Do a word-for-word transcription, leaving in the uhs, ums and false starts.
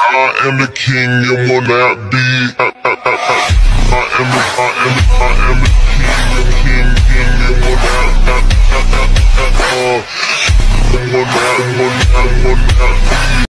I am the king and will not be. I am the, I am the, I am the king, king, king and will not, uh, will not, will not, will not be.